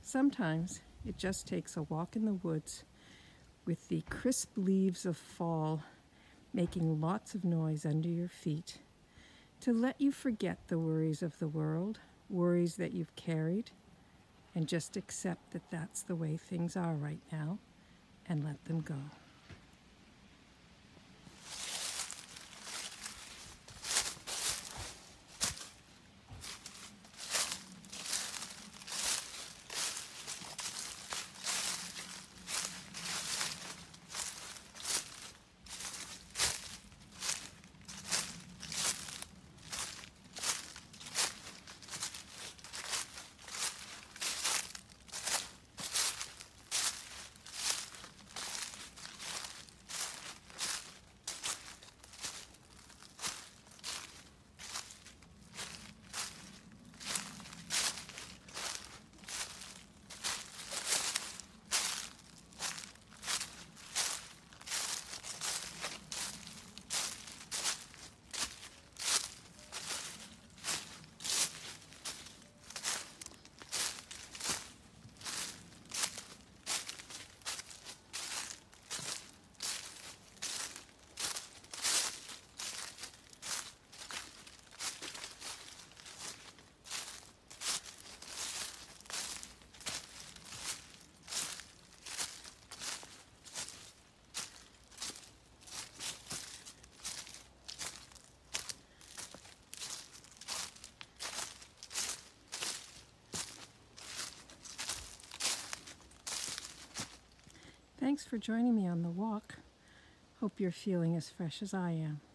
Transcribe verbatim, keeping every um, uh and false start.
Sometimes it just takes a walk in the woods with the crisp leaves of fall making lots of noise under your feet to let you forget the worries of the world, worries that you've carried, and just accept that that's the way things are right now and let them go. Thanks for joining me on the walk. Hope you're feeling as fresh as I am.